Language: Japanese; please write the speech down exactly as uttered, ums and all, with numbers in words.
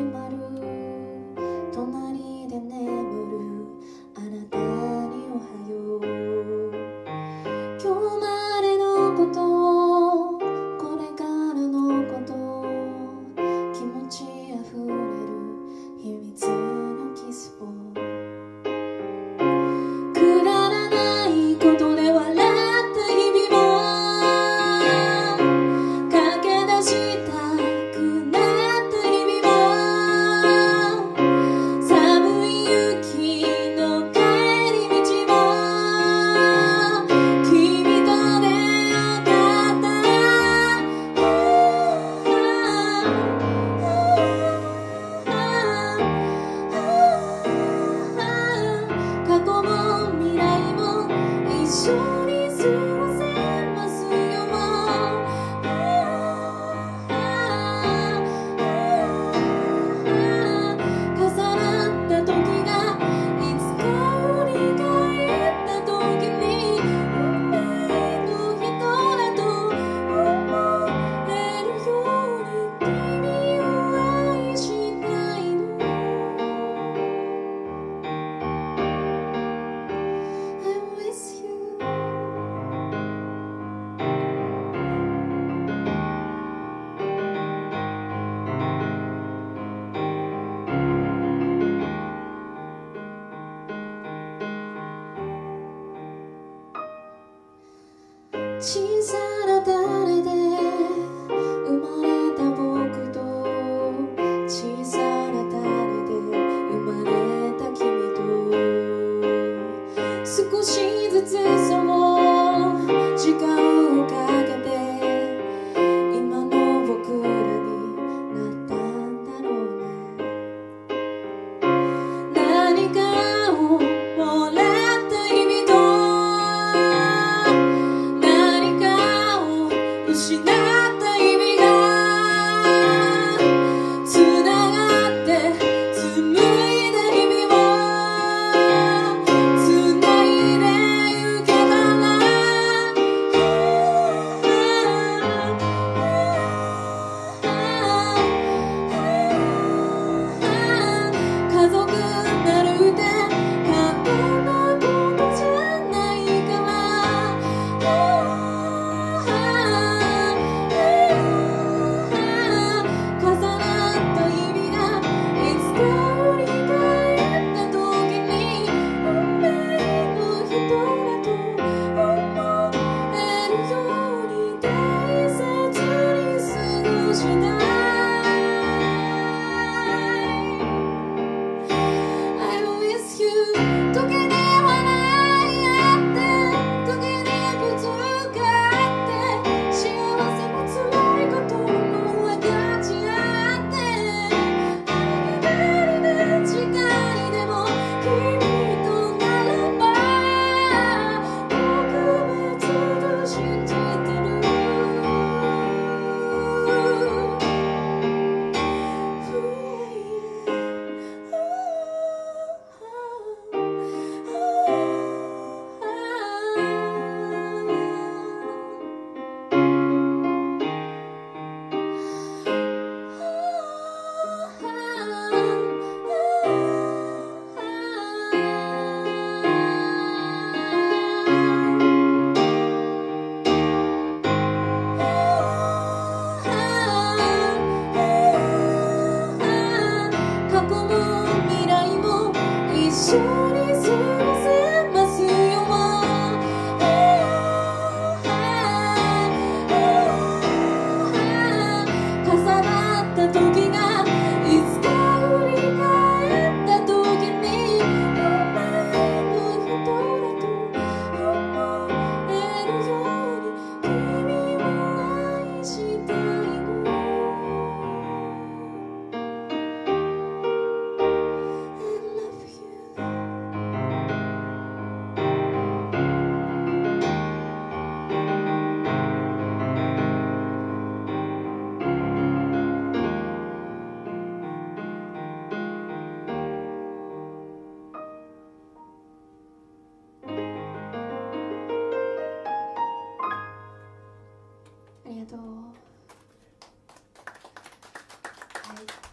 まる隣で眠るあなたにおはよう。今日までのことこれからのこと気持ちあふれる秘密のキスをくだらないことで笑った日々も駆け出したくなった日々も寒い雪の帰り道も君と出会った過去も未来も一緒に過ごせますよ。重なった時がいつか振り返った時に運命の人だと思えるように君を愛したいの。I'm with you.小さな種で生まれた僕と小さな種で生まれた君と少しずつその時間をかけて今の僕らになったんだろうね。何かをもらった日々と何かを失った日々がつながって紡いだ日々をつないでゆけたら家族なんて簡単なことじゃないから重なった日々がいつか振り返った時に運命の人だと思えるように大切に過ごしたい。I'm with you 時に笑い合って時にぶつかって幸せも辛いことも分かち合ってありがたりな時間でも君とならば特別と信じてる。過去も未来も一緒に過ごせますよ。重なった時がいつか振り返った時に運命の人だと思えるように君を愛したいの。ありがとう。はい。